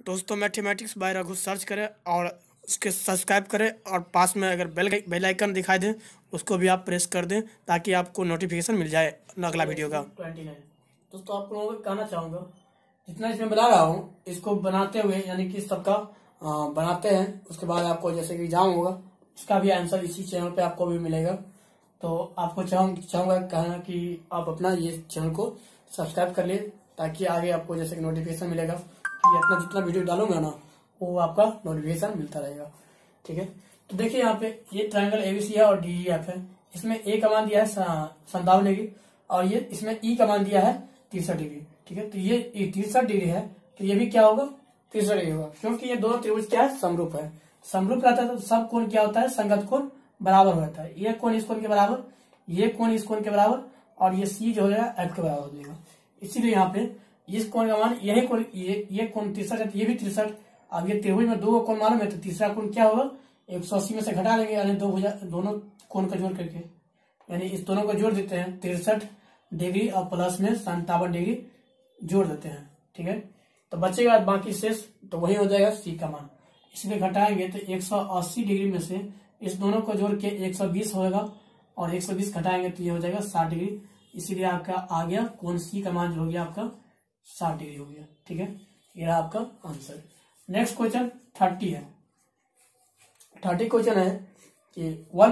दोस्तों mathematics bye Raghu search करें और उसके सब्सक्राइब करें और पास में अगर बेल आइकन दिखाई दे उसको भी आप प्रेस कर दें ताकि आपको नोटिफिकेशन मिल जाए अगला वीडियो का। 29 दोस्तों आप लोगों को कहना चाहूँगा जितना इसमें बना रहा हूँ इसको बनाते हुए यानी कि सबका बनाते हैं, उसके बाद आपको जैसे कि एग्जाम होगा इसका भी आंसर इसी चैनल पे आपको भी मिलेगा। तो आपको चाहूँगा कहना कि आप अपना ये चैनल को सब्सक्राइब कर लिए ताकि आगे आपको जैसे कि नोटिफिकेशन मिलेगा कि अपना जितना वीडियो डालूंगा ना वो आपका नोटिफिकेशन मिलता रहेगा। ठीक है, तो देखिए यहाँ पे ये ट्रायंगल एबीसी है और डीईएफ है। इसमें ए का मान दिया है 57 डिग्री और ये इसमें ई का मान दिया है 63 डिग्री। ठीक है, तो ये 63 डिग्री है तो ये भी क्या होगा 63 डिग्री होगा, क्योंकि ये दोनों त्रिभुज क्या है समरूप है। समरूप रहता है तो सब कोण क्या होता है संगत कोण बराबर हो जाता है। ये कोण इस कोण के बराबर, ये कोण इस कोण के बराबर और ये सी जो हो जाएगा एफ के बराबर हो जाएगा। इसीलिए यहाँ पे इस कोण का मान यही कोण ये कोण 63 है तो ये भी 63। अब ये त्रिभुज में दो कोण मालूम है तो तीसरा कोण क्या होगा 180 में से घटा देंगे यानी दोनों कोण का जोड़ करके, यानी इस दोनों को जोड़ देते हैं 63 डिग्री और प्लस में 57 डिग्री जोड़ देते हैं। ठीक है, तो बचेगा बाकी शेष तो वही हो जाएगा सी का मान। इसलिए घटाएंगे तो 180 डिग्री में से इस दोनों को जोड़ के 120 होगा और 120 घटाएंगे तो ये हो जाएगा 60 डिग्री। इसीलिए आपका आ गया कोण सी का मान जो हो गया आपका 60 डिग्री हो गया। ठीक है, ये रहा आपका आंसर। नेक्स्ट क्वेश्चन 30 है। 30 क्वेश्चन है कि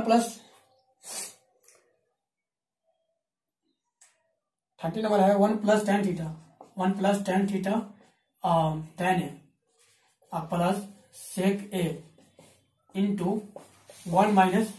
30 नंबर है 1 + tan थीटा 1 + tan थीटा tan A plus sec a into 1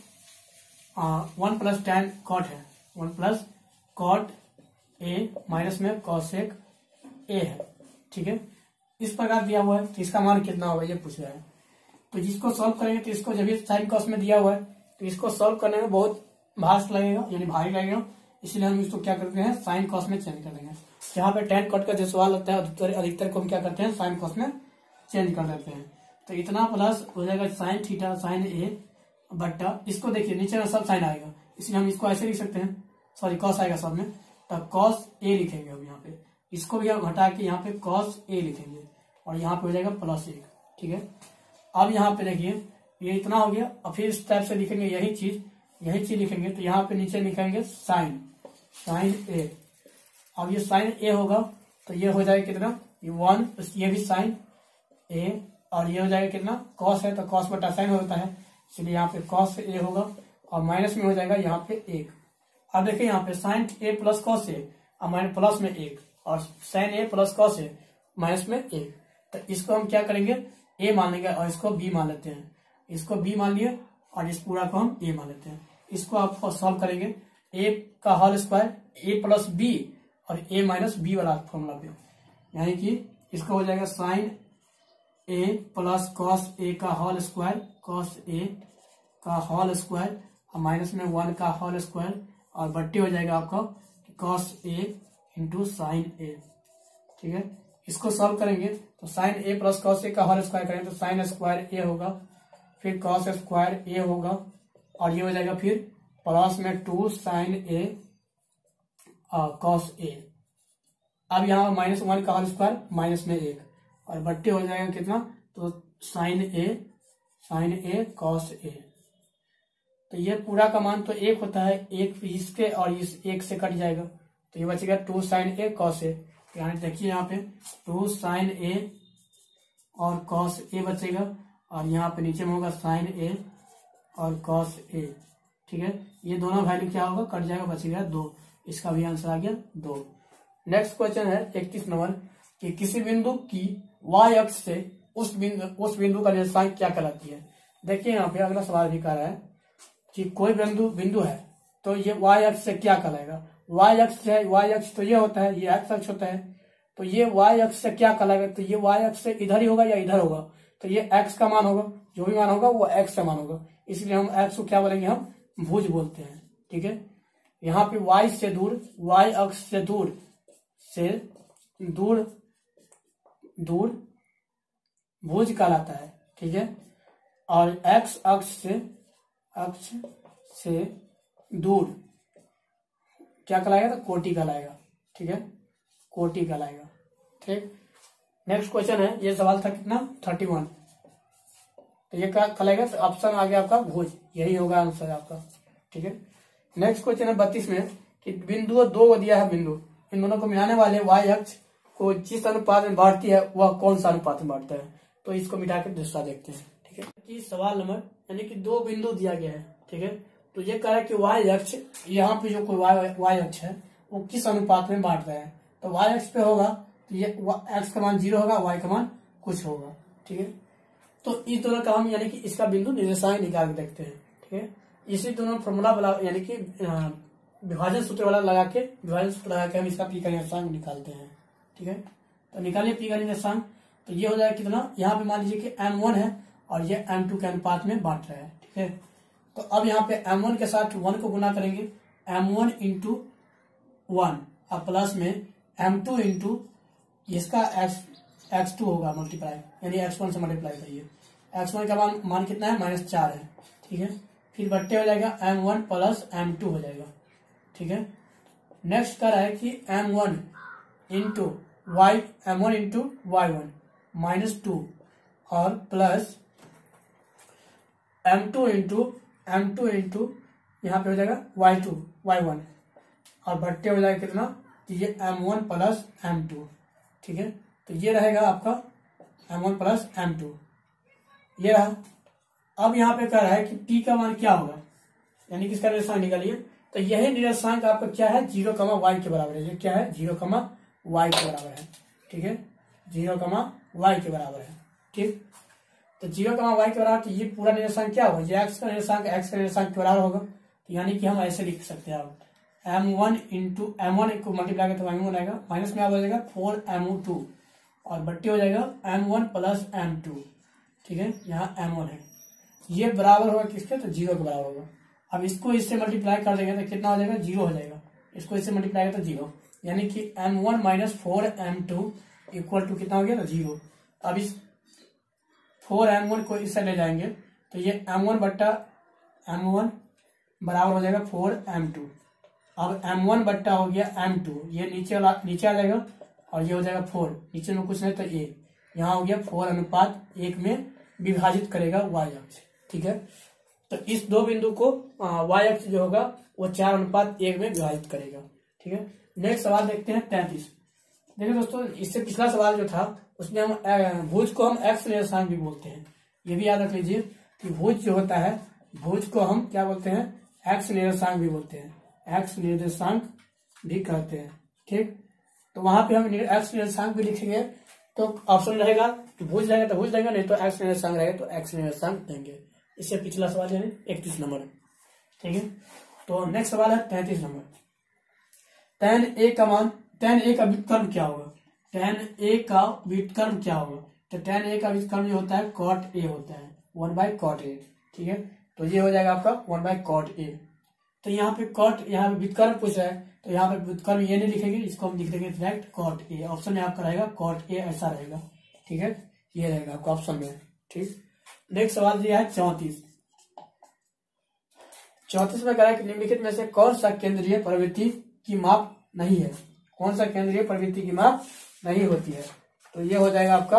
+ tan cot है 1 + cot a माइनस में cosec a है। ठीक है, इस प्रकार दिया हुआ है तो इसका मान कितना होगा ये पूछ रहा है। तो जिसको सॉल्व करेंगे तो इसको जब ये साइन कॉस में दिया हुआ है तो इसको सॉल्व करने में बहुत भास्ट लगेगा यानी भारी लगेगा, इसलिए हम इसको क्या करते हैं साइन कॉस में चेंज कर देंगे। जहाँ पे tan cot का जो सवाल होता है अधिकतर को हम क्या करते हैं साइन कॉस में चेंज कर देते हैं। तो इतना प्लस हो जाएगा साइन थीटा साइन ए बट्टा इसको देखिए नीचे में सब साइन आएगा इसलिए हम इसको ऐसे लिख सकते हैं, सॉरी कॉस आएगा सब में तो कॉस ए लिखेंगे। अब यहाँ पे इसको भी हम घटा के यहाँ पे कॉस ए लिखेंगे और यहाँ पे हो जाएगा +1। ठीक है, अब यहाँ पे देखिए ये इतना हो गया और फिर इस टाइप से लिखेंगे यही चीज लिखेंगे तो यहाँ पे नीचे लिखेंगे साइन ए। अब ये साइन ए होगा तो ये हो जाएगा कितना ये 1, ये भी साइन ए और ये हो जाएगा कितना कॉस है तो कॉस बटा साइन होता है इसलिए यहाँ पे कॉस ए होगा और माइनस में हो जाएगा यहाँ पे 1। अब देखिए यहाँ पे sine A plus cos A और माइनस प्लस में 1 और sine A plus cos A minus में 1। तो इसको हम क्या करेंगे ए मान लेंगे और इसको बी मान लेते हैं। इसको बी मान लिए और इस पूरा को हम ए मान लेते हैं। इसको आप सॉल्व करेंगे ए का whole square A plus B और ए माइनस बी वाला फॉर्मूला पे, यानी कि इसको हो जाएगा sine A plus cos A का होल स्क्वायर कॉस ए का होल स्क्वायर और माइनस में 1 का होल स्क्वायर और बट्टी हो जाएगा आपका cos A into sine A. ठीक है, इसको सॉल्व करेंगे तो sine A plus cos A का होल स्क्वायर करेंगे तो साइन स्क्वायर ए होगा फिर कॉस स्क्वायर ए होगा और ये हो जाएगा फिर प्लस में 2 साइन ए कॉस ए। अब यहाँ -1 का होल स्क्वायर माइनस में 1 और बट्टे हो जाएगा कितना तो साइन ए कॉस ए। तो ये पूरा का मान तो 1 होता है, 1 इसके और इस 1 से कट जाएगा तो ये बचेगा 2 साइन ए कॉस ए। यानी देखिए यहाँ पे 2 साइन ए और कॉस ए बचेगा और यहाँ पे नीचे में होगा साइन ए और कॉस ए। ठीक है, ये दोनों वैल्यू क्या होगा कट जाएगा बचेगा 2। इसका भी आंसर आ गया 2। नेक्स्ट क्वेश्चन है 31 नंबर कि किसी बिंदु की y अक्ष से उस बिंदु का रेखांश क्या कहलाती है। देखिए यहाँ पे अगला सवाल भी कर रहा है कि कोई बिंदु है तो ये y अक्ष से क्या कहलाएगा। y अक्ष है, y अक्ष तो ये होता है, ये x अक्ष होता है तो ये y अक्ष से क्या कहलाएगा तो ये y अक्ष से इधर ही होगा या इधर होगा तो ये x का मान होगा, जो भी मान होगा वो x का मान होगा, इसलिए हम x को क्या बोलेंगे हम भुज बोलते हैं। ठीक है, यहाँ पे y से दूर y अक्ष से दूर भुज कहलाता है। ठीक है, और x अक्ष से दूर क्या कहलाएगा तो कोटि कहलाएगा। ठीक है, कोटि कहलाएगा। ठीक, नेक्स्ट क्वेश्चन है, ये सवाल था कितना 31। तो ये क्या कहलाएगा, तो ऑप्शन आ गया आपका भुज, यही होगा आंसर आपका। ठीक है। नेक्स्ट क्वेश्चन है 32 में कि बिंदु दो दिया है, बिंदु इन दोनों को मिलाने वाले वाई अक्ष को जिस अनुपात में बांटती है वह कौन सा अनुपात में बांटता है। तो इसको मिटा के दूसरा देखते हैं। ठीक है कि सवाल नंबर यानी कि दो बिंदु दिया गया है। ठीक है, तो ये कह रहा है कि वाई अक्ष, यहाँ पे जो कोई वाई अक्ष है वो किस अनुपात में बांट रहा है। तो वाई अक्ष पे होगा तो ये एक्स का मान 0 होगा, वाई का मान कुछ होगा। ठीक है, तो इस दोनों का हम यानी कि इसका बिंदु निर्देशांक निकाल के देखते हैं। ठीक है, इसी दोनों फॉर्मूला वाला यानी कि विभाजन सूत्र वाला लगा के हम इसका पी का निर्देशांक निकालते हैं। ठीक है, तो निकालिए पी का निर्देशांक। तो ये हो जाएगा कितना, यहाँ पे मान लीजिए कि M1 है और ये M2 के अनुपात में बांट रहा है। ठीक है, तो अब यहाँ पे M1 के साथ 1 को गुना करेंगे, M1 इंटू 1 और प्लस में M2 इंटू इसका x2 होगा मल्टीप्लाई, यानी x1 से मल्टीप्लाई करिए। x1 का मान कितना है, -4 है। ठीक है, फिर बट्टे हो जाएगा M1 प्लस M2 हो जाएगा। ठीक है, नेक्स्ट कर रहा है कि M1 into M1 into y1 -2 और प्लस M2 इंटू यहाँ पे हो जाएगा y1 और बट्टे हो जाएगा कितना, तो ये M1 प्लस M2। ठीक है, तो ये रहेगा आपका M1 प्लस M2, ये रहा। अब यहाँ पे कह रहा है कि P का मान क्या होगा, यानी कि इसका निर्देशांक निकालिए। तो यही निर्देशांक आपका क्या है, 0, y के बराबर है। ये क्या है, 0, y के बराबर है। ठीक है, 0, y के बराबर है। ठीक, तो 0, y के बराबर, तो ये पूरा निर्देशांक क्या होगा, ये x का निर्देशांक के बराबर होगा। तो यानी कि हम ऐसे लिख सकते हैं, अब M1 इंटू M1 को मल्टीप्लाई करते तो M1 आएगा, माइनस में आप हो जाएगा 4M2 और बट्टी हो जाएगा M1 प्लस M2। ठीक है, यहाँ M1 है, ये बराबर होगा किसके, तो 0 के बराबर होगा। अब इसको इससे मल्टीप्लाई कर देंगे तो कितना हो जाएगा, 0 हो जाएगा। इसको इससे मल्टीप्लाई करें तो 0, यानी कि M1 minus 4M2 equal to कितना हो गया, तो 0। अब इस 4M1 को इससे ले जाएंगे तो ये M1 बट्टा M1 बराबर हो जाएगा 4M2। अब M1 बट्टा हो गया M2, ये नीचे आ जाएगा और ये हो जाएगा 4, नीचे में कुछ नहीं तो a, यहाँ हो गया 4:1 में विभाजित करेगा y अक्ष। ठीक है, तो इस दो बिंदु को y अक्ष जो होगा वो 4:1 में विभाजित करेगा। ठीक है, नेक्स्ट सवाल देखते हैं 33। देखिए दोस्तों, इससे पिछला सवाल जो था उसमें हम भुज को हम x निर्देशांक भी बोलते हैं। ये भी याद रख लीजिए कि भुज जो होता है, भुज को हम क्या बोलते हैं, x निर्देशांक भी बोलते हैं, x निर्देशांक भी कहते हैं। ठीक, तो वहां पे हम x निर्देशांक भी लिखेंगे तो ऑप्शन रहेगा कि भुज रहेगा तो भुज देंगे, नहीं तो x निर्देशांक रहेगा तो x निर्देशांक देंगे। इससे पिछला सवाल यानी 31 नंबर। ठीक है, तो नेक्स्ट सवाल है 33 नंबर। tan a का मान, tan a का व्युत्क्रम क्या होगा, tan a का व्युत्क्रम क्या होगा। तो tan a का व्युत्क्रम जो होता है cot a होता है, 1/cot a। ठीक है, तो ये हो जाएगा आपका 1/cot a। तो यहाँ पे यहाँ पे व्युत्क्रम पूछ रहा है, तो यहाँ पे व्युत्क्रम ये नहीं लिखेंगे, इसको हम लिख देंगे डायरेक्ट cot a। ऑप्शन में आपका रहेगा cot a, ऐसा रहेगा। ठीक है, ये रहेगा आपका ऑप्शन में। ठीक, नेक्स्ट सवाल दिया है 34 में कह रहा है कि निम्नलिखित में से कौन सा केंद्रीय प्रवृत्ति की माप नहीं है, कौन सा केंद्रीय प्रवृत्ति की माप नहीं होती है। तो ये हो जाएगा आपका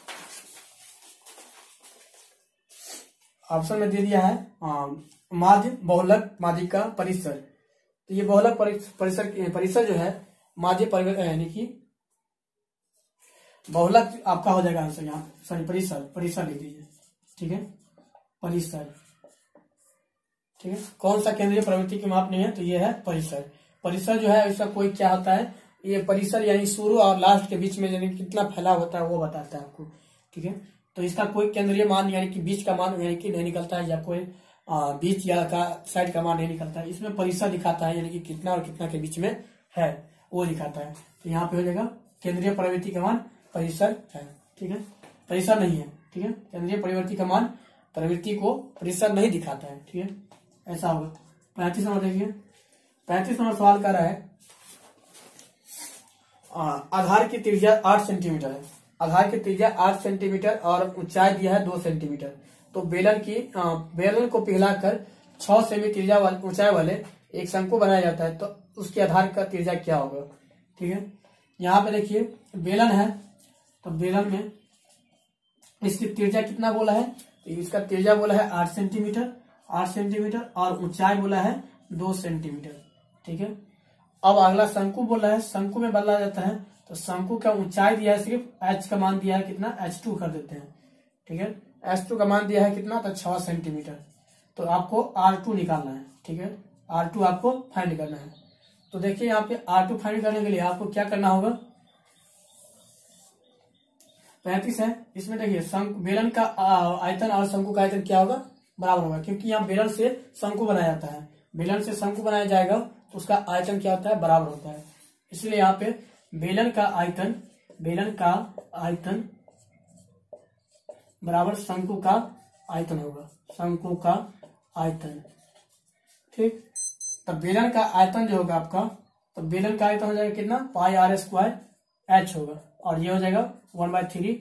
ऑप्शन में दे दिया है माध्य, बहुलक, माध्यिका, परिसर। तो ये बहुलक परिसर जो है माध्य यानी कि बहुलक आपका हो जाएगा आंसर, यहाँ सॉरी परिसर लिख दीजिए। ठीक है, परिसर। ठीक है, कौन सा केंद्रीय प्रवृत्ति की माप नहीं है, तो ये है परिसर। परिसर जो है इसका कोई क्या होता है, ये परिसर यानी शुरू और लास्ट के बीच में यानी कितना फैला होता है वो बताता है आपको। ठीक है, तो इसका कोई केंद्रीय मान यानी कि बीच का मान यानी कि नहीं निकलता है, या कोई बीच या का साइड का मान नहीं निकलता है। इसमें परिसर दिखाता है, यानी कि कितना और कितना के बीच में है वो दिखाता है। तो यहाँ पे हो जाएगा केंद्रीय प्रवृत्ति का मान परिसर है। ठीक है, परिसर नहीं है। ठीक है, केंद्रीय प्रवृत्ति का मान प्रवृत्ति को परिसर नहीं दिखाता है। ठीक है, ऐसा होगा। 35 नंबर देखिए, 35 नंबर सवाल कर रहा है आधार की त्रिज्या 8 सेंटीमीटर है, आधार की त्रिज्या 8 सेंटीमीटर और ऊंचाई दिया है 2 सेंटीमीटर। तो बेलन को पिघलाकर 6 सेमी त्रिज्या ऊंचाई वाले एक शंकु बनाया जाता है, तो उसके आधार का त्रिज्या क्या होगा। ठीक है, यहाँ पे देखिए बेलन है, तो बेलन में इसकी त्रिज्या कितना बोला है, तो इसका त्रिज्या बोला है 8 सेंटीमीटर, 8 सेंटीमीटर, और ऊंचाई बोला है 2 सेंटीमीटर। ठीक है, अब अगला शंकु बोला है, शंकु में बदला जाता है, तो शंकु का ऊंचाई दिया है सिर्फ h का मान दिया है कितना, h2 कर देते हैं। ठीक है, h2 का मान दिया है कितना, तो 6 सेंटीमीटर। तो आपको R2 निकालना है। ठीक है, R2 आपको फाइंड करना है। तो देखिए यहाँ पे R2 फाइंड करने के लिए आपको क्या करना होगा, 35 है, इसमें देखिए बेलन का आयतन और शंकु का आयतन क्या होगा, बराबर होगा, क्योंकि यहाँ बेलन से शंकु बनाया जाता है। बेलन से शंकु बनाया जाएगा तो उसका आयतन क्या होता है, बराबर होता है। इसलिए यहाँ पे बेलन का आयतन बराबर शंकु का आयतन होगा, शंकु का आयतन। ठीक, तो बेलन का आयतन जो होगा आपका, तो बेलन का आयतन हो जाएगा कितना, पाई r स्क्वायर h होगा, और ये हो जाएगा 1/3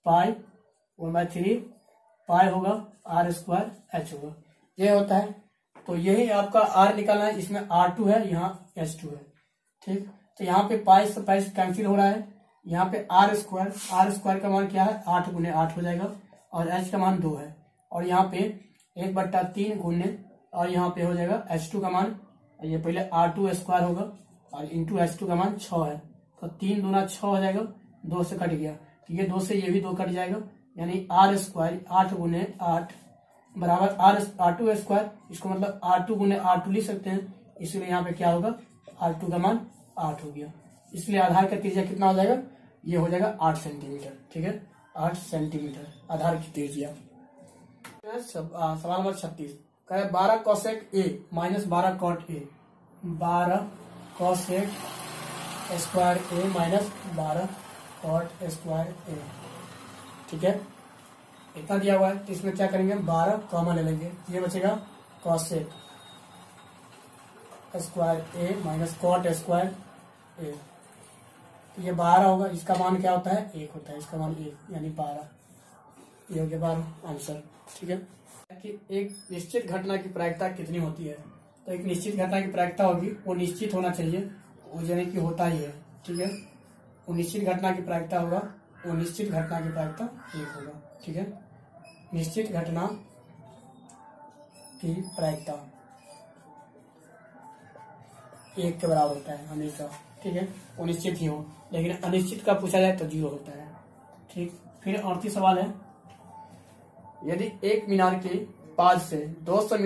पाई होगा r स्क्वायर h होगा, ये होता है। तो यही आपका r निकालना है, इसमें R2 है, यहाँ h2 है। ठीक, तो यहाँ पे पाई से पाई कैंसिल हो रहा है, यहाँ पे r स्क्वायर का मान क्या है, 8 गुने 8 हो जाएगा, और h का मान 2 है, और यहाँ पे 1/3 गुने, और यहाँ पे हो जाएगा h2 का मान, ये पहले R2 स्क्वायर होगा, और इंटू h2 का मान 6 है, तो 3 दूना 6 हो जाएगा, 2 से कट गया, तो ये 2 से ये भी 2 कट जाएगा, यानी r स्क्वायर 8 गुने 8 बराबर R2 स्क्वायर, इसको मतलब R2 गुने 8 लिख सकते हैं। इसलिए यहाँ पे क्या होगा, R2 का मान 8 हो गया। इसलिए आधार का त्रिज्या कितना हो जाएगा, ये हो जाएगा 8 सेंटीमीटर। ठीक है, 8 सेंटीमीटर आधार की त्रिज्या। सवाल नंबर 36 कह रहे 12 cosec A minus 12 cot A, 12 cosec square A minus 12 cot square A. ठीक है, इतना दिया हुआ है, तो इसमें क्या करेंगे, 12 कॉमन ले लेंगे, ये बचेगा cosec square A minus cot square A, तो ये 12 होगा, इसका मान क्या होता है, 1 होता है, इसका मान 1 यानी 12, ये हो गया 12 आंसर। ठीक है, कि एक निश्चित घटना की प्रायिकता कितनी होती है, तो एक निश्चित घटना की प्रायिकता होगी, वो निश्चित होना चाहिए, वो यानी कि होता ही है। ठीक है, वो निश्चित घटना की प्रायिकता होगा, वो निश्चित घटना की प्रायिकता 1 होगा। ठीक है, निश्चित घटना की प्रायिकता 1 के बराबर होता है हमेशा। ठीक है, वो निश्चित ही हो, लेकिन अनिश्चित का पूछा जाए तो 0 होता है। ठीक, फिर 38 सवाल है, यदि एक मीनार के पास से 200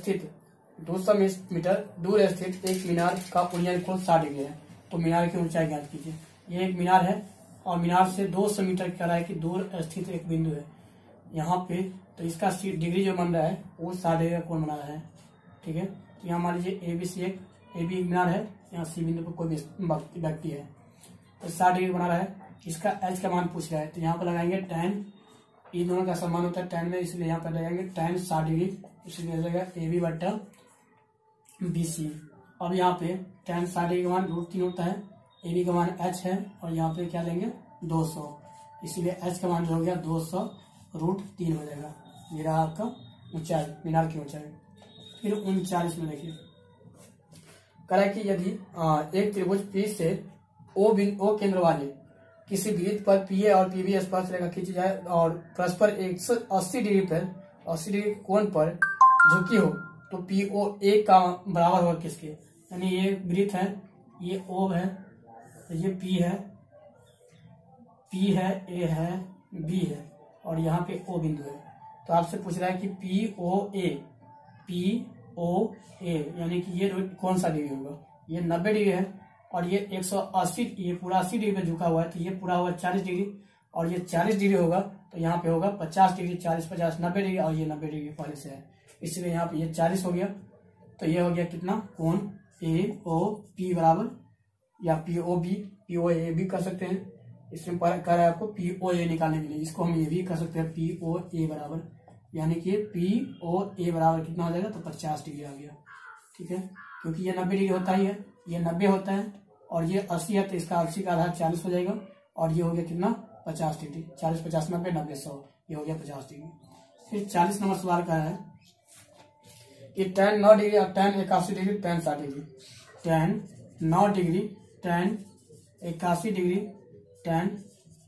मीटर दूर स्थित एक मीनार का उन्नयन कोण 60 डिग्री है, तो मीनार की ऊंचाई ज्ञात कीजिए। ये एक मीनार है, और मीनार से 200 मीटर की दूर स्थित एक बिंदु है यहाँ पे, तो इसका डिग्री जो बन रहा है वो 60 डिग्री का कोण बना रहा है। ठीक है, तो यहाँ मान लीजिए ए बी एक मीनार है, यहाँ सी बिंदु पर कोई व्यक्ति है, तो 60 डिग्री बना रहा है, इसका एच का मान पूछ रहा है, तो यहाँ पर लगाएंगे tan, इन दोनों का समान होता है tan में, इसलिए यहाँ पर लगाएंगे tan 60 डिग्री, इसलिए लगेगा AB/BC। अब यहाँ पे tan 60 डिग्री का मान √3 होता है, AB का मान h है, और यहाँ पे क्या लेंगे 200, इसलिए h का मान जो हो गया 200 √3 हो जाएगा। ये रहा आपका ऊंचाई, मीनार की ऊंचाई। फिर 39 में देखिए, कह रहा है कि यदि एक त्रिभुज P से O केंद्र वाले किसी वृत्त पर PA और PB स्पर्श रेखा खींची जाए और परस्पर 180 डिग्री कोण पर झुकी हो, तो POA का बराबर होगा किसके, यानी ये वृत्त है, ये O है, ये P है, A है, B है, और यहाँ पे O बिंदु है। तो आपसे पूछ रहा है कि POA यानी कि ये कौन सा डिग्री होगा, ये 90 डिग्री है, और ये 180, ये पूरा 80 डिग्री पे झुका हुआ है, तो ये पूरा होगा 40 डिग्री, और ये 40 डिग्री होगा, तो यहाँ पे होगा 50 डिग्री, 40-50 90 डिग्री, और ये 90 डिग्री पहले से है, इसलिए यहाँ पे ये 40 हो गया। तो ये हो गया कितना, कोण AOP बराबर, या POA भी कर सकते हैं, इसमें कह रहा है आपको POA निकालने के लिए, इसको हम ये भी कर सकते हैं POA बराबर, यानी कि POA बराबर कितना हो जाएगा, तो 50 डिग्री आ गया। ठीक है, क्योंकि ये 90 डिग्री होता ही है, ये 90 होता है, और ये 80 है, तो इसका 80 का आधार 40 हो जाएगा, और ये हो गया कितना 50 डिग्री, 40 50 90 90 100, ये हो गया 50 डिग्री। फिर 40 नंबर सवाल का है कि tan 9 डिग्री और tan 81 degree tan 60 degree, tan 9 degree tan 81 degree tan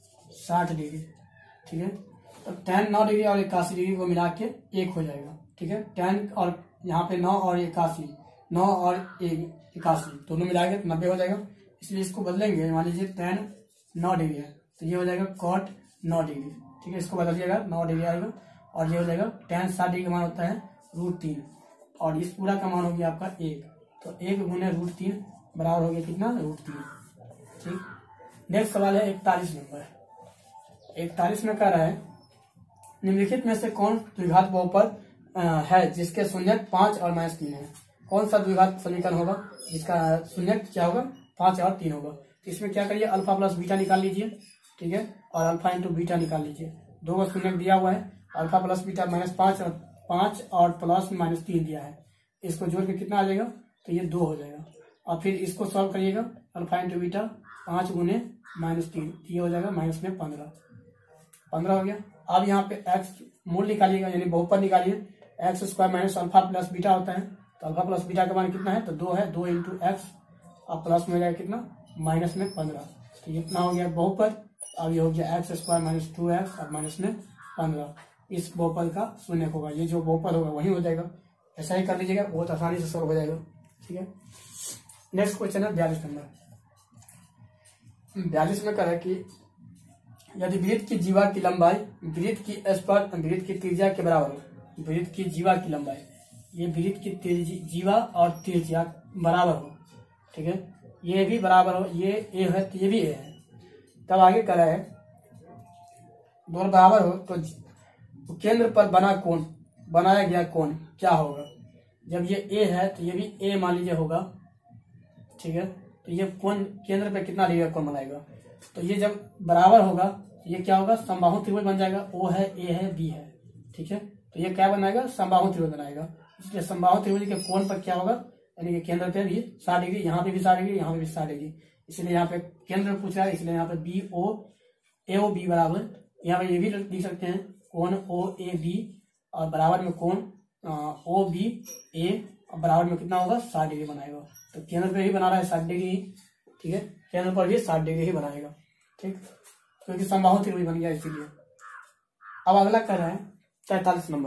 60 degree, ठीक है। तो tan 9 डिग्री और 81 डिग्री को मिला के 1 हो जाएगा, ठीक है। tan और यहाँ पे 9 और 81, 9 और 81 दोनों मिला के 90 हो जाएगा, इसलिए इसको बदलेंगे। मान लीजिए tan 9 डिग्री है तो ये हो जाएगा cot 9 डिग्री, ठीक है। इसको बदल दिएगा 9 डिग्री आएगा और ये हो जाएगा tan 60 डिग्री का मान होता है √3 और इस पूरा का मान हो गया आपका 1, तो 1 गुने √3 बराबर हो गया कितना, √3, ठीक। नेक्स्ट सवाल है 41 नंबर। 41 में कह रहा है निम्नलिखित में से कौन द्विघात बहुपद है जिसके शून्यक 5 और -3 है। कौन सा द्विघात समीकरण होगा जिसका शून्यक क्या होगा, 5 और 3 होगा। तो इसमें क्या करिए, अल्फा प्लस बीटा निकाल लीजिए, ठीक है, और अल्फा इंटू बीटा निकाल लीजिए। दो का शून्यक दिया हुआ है, अल्फा प्लस बीटा -5 और प्लस -3 दिया है, इसको जोड़ के कितना आ जाएगा, तो ये 2 हो जाएगा। और फिर इसको सॉल्व करिएगा, अल्फा इंटू बीटा 5 गुने -3, ये हो जाएगा -15 हो गया। अब यहाँ पे x मूल निकालिएगा, यानी बहुपद निकालिए। x square minus alpha plus beta होता है, तो अल्फा प्लस बीटा का मान कितना है, तो 2 है, 2 इंटू एक्स और प्लस में हो जाएगा कितना, -15, तो इतना हो गया बहुपद। अब ये हो गया x स्क्वायर माइनस 2x और -15, इस बहुपद का शून्य होगा। ये जो बहुपद होगा वही हो जाएगा, ऐसा ही कर लीजिएगा, बहुत आसानी से सॉल्व हो जाएगा, ठीक है। नेक्स्ट क्वेश्चन है 42 नंबर। 42 में कह रहा है कि यदि वृत्त की जीवा की लंबाई वृत्त की त्रिज्या के बराबर हो, वृत्त की जीवा की लंबाई, ये वृत्त की जीवा और त्रिज्या बराबर हो, ठीक है, ये भी बराबर हो, ये ए है तो ये भी ए है, तब आगे कह रहा है दोनों बराबर हो तो केंद्र पर बनाया गया कोण क्या होगा। जब ये ए है तो ये भी ए मान लीजिए होगा, ठीक है, तो ये कोण केंद्र पे कितना डिग्री का कोण बनाएगा, तो ये जब बराबर होगा ये क्या होगा, समबाहु त्रिभुज बन जाएगा। ओ है, ए है, बी है, ठीक है, तो ये क्या बनाएगा, समबाहु त्रिभुज बनाएगा। इसलिए समबाहु त्रिभुज के कोण पर क्या होगा, यानी कि केंद्र पे भी 60 डिग्री, यहाँ पे भी 60 डिग्री, यहाँ पे भी 60 डिग्री, इसलिए यहाँ पे केंद्र पूछ रहा है, इसलिए यहाँ पे बी ओ ए ओ बी बराबर, यहाँ पे ये भी लिख सकते हैं कोण ओ ए बी और बराबर में कोण ओ बी ए और बराबर में कितना होगा, 60 डिग्री बनाएगा। तो केंद्र पे ही बना रहा है 60 डिग्री, ठीक है, केंद्र पर भी 60 डिग्री ही बनाएगा, ठीक, क्योंकि समबाहु त्रिभुज बन गया इसीलिए। अब अगला कर रहा है 43 नंबर।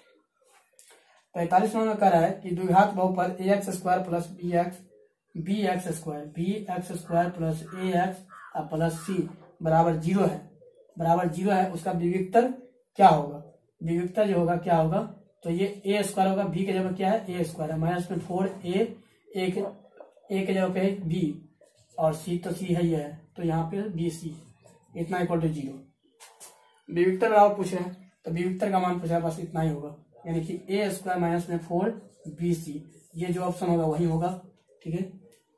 43 नंबर कह रहा है कि द्विघात बहुपद ax square plus bx square plus ax plus c बराबर 0 है, उसका विविक्तर क्या होगा। विविक्तर जो होगा क्या होगा, तो ये a स्क्वायर होगा, b की जगह क्या है, a स्क्वायर है, माइनस में 4a, a की जगह पे b और c तो c है, ये है, तो यहाँ पे bc इतना इक्वल टू 0। विविक्तर बराबर पूछ रहे हैं, तो विविक्तर का मान पूछा है, बस इतना ही होगा, यानी कि a स्क्वायर माइनस में 4bc, ये जो ऑप्शन होगा वही होगा, ठीक है,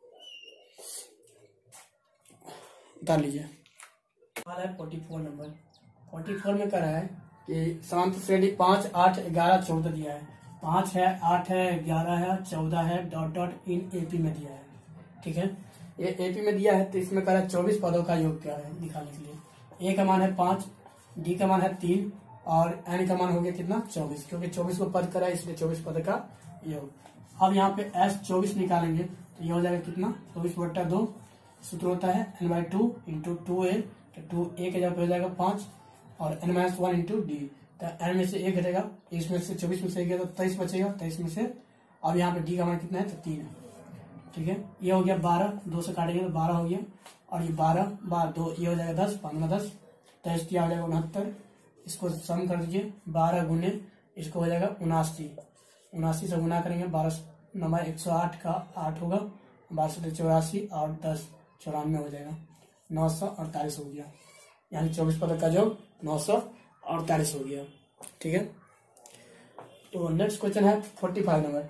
उतार लीजिए। सवाल है 44 नंबर। 44 में कह रहा है कि समांतर श्रेणी 5, 8, 11, 14 दिया है, 5 है, 8 है, 11 है, 14 है, डॉट डॉट इन एपी में दिया है, ठीक है, ये एपी में दिया है, तो इसमें कह रहा है 24 पदों का योग क्या है दिखाने के लिए। ए का मान है 5, डी का मान है 3 और एन का मान हो गया कितना, 24, क्योंकि 24 को पद करा है इसलिए 24 पद का योग। अब यहाँ पे एस 24 निकालेंगे तो ये हो जाएगा कितना, 24/2, सूत्र होता है n/2 इंटू 2a, तो 2a के जगह पे हो जाएगा 5 और n-1 इंटू डी, तो n में से 1 घटेगा, इसमें से 24 में से 1 गया तो 23 बचेगा, 23 में से। अब यहाँ पे डी का मान कितना है, तो 3 है, ठीक है, ये हो गया 12, 2 से काटेंगे तो 12 हो गया, और ये 12 2 ये हो जाएगा 10, 15 10, 23 किया हो जाएगा 69, इसको सम कर दीजिए, 12 गुने इसको हो जाएगा 79 से गुना करेंगे, 12 नंबर 108 का 8 होगा, 12 से 84 और 10 94 हो जाएगा, 948 हो गया, यानी 24 पद का जो 948 हो गया, ठीक है। तो नेक्स्ट क्वेश्चन है 45 नंबर।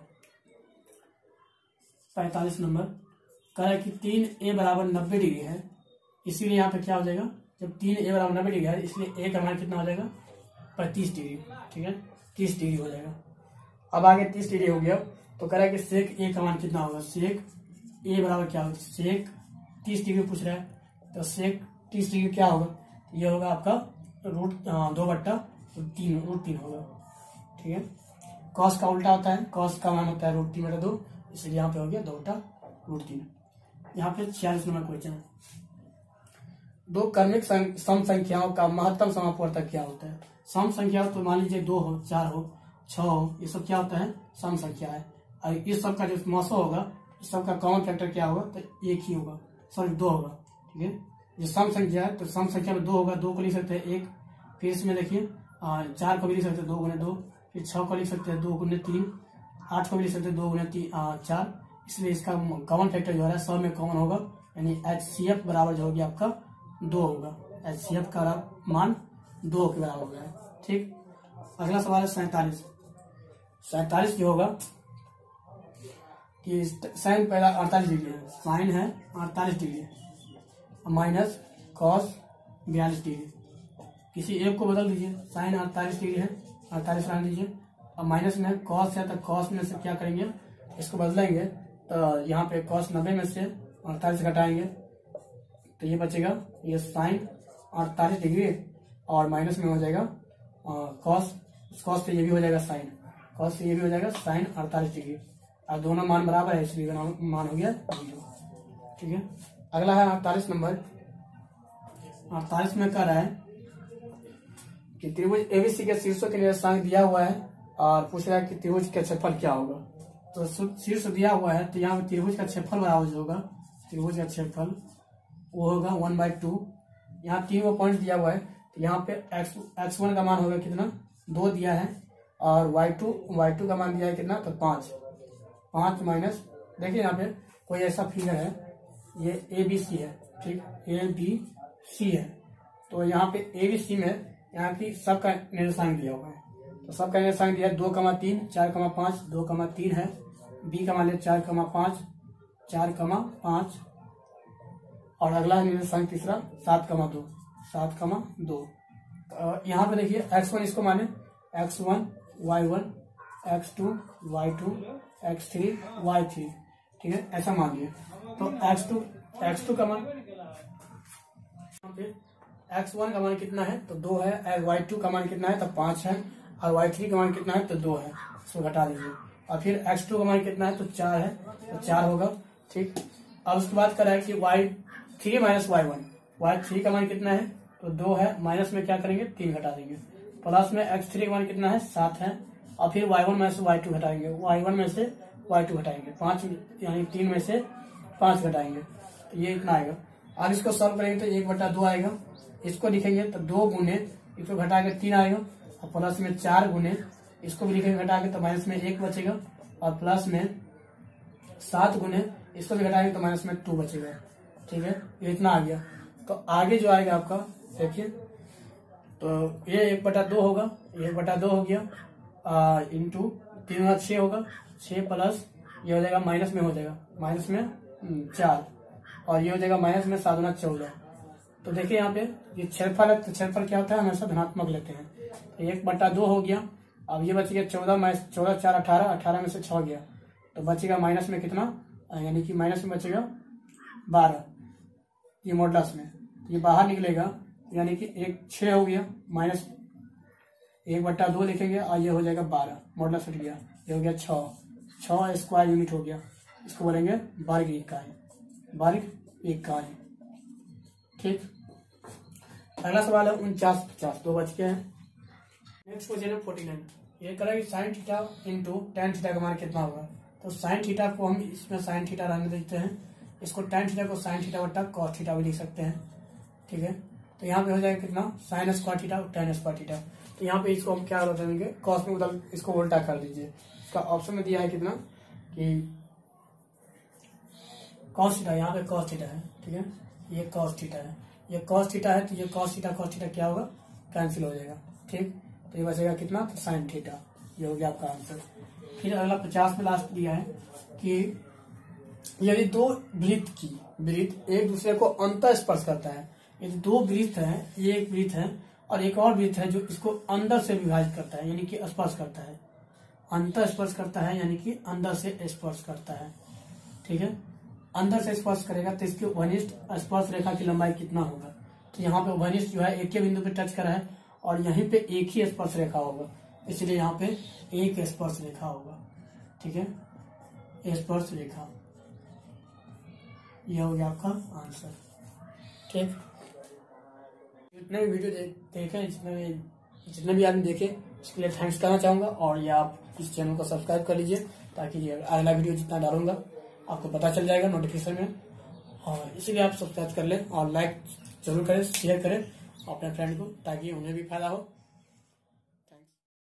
45 नंबर कह रहा है कि 3a बराबर 90 डिग्री है, इसीलिए यहाँ पे क्या हो जाएगा, जब 3a बराबर 90 डिग्री है इसलिए a का मान कितना हो जाएगा, 35 डिग्री, ठीक है, 30 डिग्री हो जाएगा। अब आगे 30 डिग्री हो गया तो कह रहा है कि सेक a का मान कितना होगा, सेक a बराबर क्या होगा, सेक 30 डिग्री पूछ रहा है, तो सेक 30 डिग्री क्या होगा, ये होगा आपका √2/3 होगा, ठीक है। कॉस का उल्टा होता है, कॉस का मान होता है √3/2, इसलिए यहाँ पे हो गया 2/√3। यहाँ पे 46 नंबर क्वेश्चन है। दो क्रमिक सम संख्याओं का महत्तम समापवर्तक क्या होता है। सम संख्या तो मान लीजिए 2 हो, 4 हो, 6 हो, ये सब क्या होता है, सम संख्या है। और इस सब का जो मसो होगा, इस सब का कॉमन फैक्टर क्या होगा, तो एक ही होगा, सॉरी 2 होगा। ठीक है, जो सम संख्या है तो सम संख्या में 2 होगा, 2 को लिख सकते हैं 1। फिर इसमें देखिए 4 को भी लिख सकते हैं 2 गुने 2, फिर 6 को लिख सकते हैं 2 गुने 3, 8 को भी लिख सकते हैं 2 गुने 4। इसलिए इसका कॉमन फैक्टर जो है सब में कॉमन होगा, यानी HCF बराबर जो होगी आपका 2 होगा। HCF का मान 2 के बराबर होगा। ठीक, अगला सवाल है 47। 47 जो होगा कि साइन पहला 48 डिग्री है, साइन है 48 डिग्री माइनस कॉस 42 डिग्री। किसी एक को बदल दीजिए, साइन 48 डिग्री है, 48 रहने दीजिए। अब माइनस में कॉस है तो कॉस में से क्या करेंगे, इसको बदलेंगे तो यहाँ पे कॉस 90 में से 48 घटाएंगे तो ये बचेगा, ये साइन 48 डिग्री और माइनस में हो जाएगा कॉस, कॉस से ये भी हो जाएगा साइन, कॉस से ये भी हो जाएगा साइन 48 डिग्री। और दोनों मान बराबर है इसलिए मान हो गया 0। ठीक है, अगला है 48 नंबर। 48 में कह रहा है कि त्रिभुज एबीसी के शीर्षों के निर्देशांक दिया हुआ है और पूछ रहा है कि त्रिभुज का क्षेत्रफल क्या होगा। तो शीर्ष दिया हुआ है तो यहाँ पे त्रिभुज का क्षेत्रफल बराबर जो होगा, त्रिभुज का क्षेत्रफल वो होगा 1/2। यहाँ 3 पॉइंट दिया हुआ है तो यहाँ पे x1 का मान होगा कितना, 2 दिया है, और y2 का मान दिया है कितना, तो 5 माइनस, देखिए यहाँ पे कोई ऐसा फिगर है, ये ABC है। ठीक, ABC है, तो यहाँ पे ABC में यहाँ की सबका निर्देशांक दिया हुआ है, तो सबका निर्देशांक दिया है 2,3, 4,5, 2,3 है। B का मान लिया 4,5 और अगला निर्देशांक तीसरा 7,2। यहाँ पे देखिए x1 इसको माने x1 y1 x2 y2 x3 y3। ठीक है, ऐसा मान लिया। तो x2 का मान यहाँ पे x1 का मान कितना है, तो 2 है, y2 का मान कितना है, तो 5 है, और y3 का मान कितना है, तो 2 है, इसको घटा दीजिए। और फिर x2 का मान कितना है, तो 4 है, तो 4 होगा। ठीक, अब उसके बाद कर रहा है कि y3 माइनस y1, y3 का मान कितना है, तो 2 है, माइनस में क्या करेंगे 3 घटा देंगे, प्लस में x3 का मान कितना है 7 है, और फिर y1 में से y2 घटाएंगे, y1 में से y2 घटाएंगे, 5 यानी 3 में से 5 घटाएंगे, तो ये इतना आएगा। और इसको सॉल्व करेंगे तो 1/2 आएगा। इसको लिखेंगे तो 2 गुने इसको घटा के 3 आएगा, और प्लस में 4 गुने इसको भी लिखेंगे घटा के तो माइनस में 1 बचेगा, और प्लस में 7 गुने इसको भी घटाएंगे तो माइनस में 2 बचेगा। ठीक है, ये इतना आ गया। तो आगे जो आएगा आपका देखिए, तो ये 1/2 होगा, ये 1/2 हो गया, इंटू 3 6 होगा, 6 प्लस ये हो जाएगा माइनस में, हो जाएगा माइनस में 4, और ये हो जाएगा माइनस में 7 गुना 14। तो देखिए यहाँ पे ये क्षेत्रफल है, तो क्षेत्रफल क्या होता है, हमेशा धनात्मक लेते हैं। तो 1/2 हो गया। अब ये बच गया 14 माइनस 14 4 18, 18 में से 6 गया, तो बचेगा माइनस में कितना, यानी कि माइनस में बचेगा 12, ये मॉडुलस में, तो ये बाहर निकलेगा, यानी कि 6 हो गया, माइनस 1/2 लिखेंगे, और ये हो जाएगा 12, मॉडुलस हट गया, ये हो गया 6 स्क्वायर यूनिट हो गया। इसको बोलेंगे वर्ग इकाई। ठीक, अगला सवाल है 49-50, 2 बच गए हैं। नेक्स्ट क्वेश्चन है 49। ये करेगा कि sine theta into tan theta का मान कितना होगा। तो साइन थीटा को हम इसमें साइन थीटा रहने देते हैं, इसको टेन थीटा को साइन थीटा बटा कॉस थीटा भी लिख सकते हैं। ठीक है, तो यहाँ पे हो जाएगा कितना, साइन स्क्वायर थीटा और टेन स्क्वायर थीटा। तो यहाँ पे इसको हम क्या बता देंगे, कॉस में बदल, इसको उल्टा कर दीजिए। इसका ऑप्शन में दिया है कितना कि कॉस थीटा, यहाँ पे कॉस थीटा है। ठीक है, ये कॉस थीटा है, ये कॉस थीटा है, तो ये कॉस थीटा क्या होगा, कैंसिल हो जाएगा। ठीक, तो ये बचेगा कितना, तो साइन थीटा। ये हो गया आपका आंसर। फिर अगला 50 में लास्ट दिया है कि यदि 2 वृत्त एक दूसरे को अंतर स्पर्श करता है, यदि 2 वृत्त है, ये एक वृत्त है और एक और वृत्त है जो इसको अंदर से विभाजित करता है, यानी कि स्पर्श करता है, अंतर स्पर्श करता है, यानी कि अंदर से स्पर्श करता है। ठीक है, अंदर से स्पर्श करेगा तो इसकी घनिष्ठ स्पर्श रेखा की लंबाई कितना होगा। तो यहाँ पे घनिष्ठ जो है एक ही बिंदु पे टच करा है और यहीं पे एक ही स्पर्श रेखा होगा, इसलिए यहाँ पे एक स्पर्श रेखा होगा। ठीक है, स्पर्श रेखा, यह हो गया आपका आंसर। ठीक। जितने भी वीडियो देखे, जितने भी आदमी देखे इसके लिए थैंक्स करना चाहूंगा। और ये आप इस चैनल को सब्सक्राइब कर लीजिए ताकि अगला वीडियो जितना डालूंगा आपको पता चल जाएगा नोटिफिकेशन में। और इसीलिए आप सब्सक्राइब कर लें और लाइक जरूर करें, शेयर करें अपने फ्रेंड को ताकि उन्हें भी फायदा हो।